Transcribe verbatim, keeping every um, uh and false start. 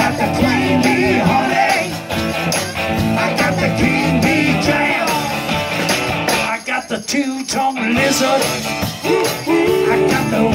got the queen bee honey. I got the king bee jam. I got the two-tongued lizard. I got the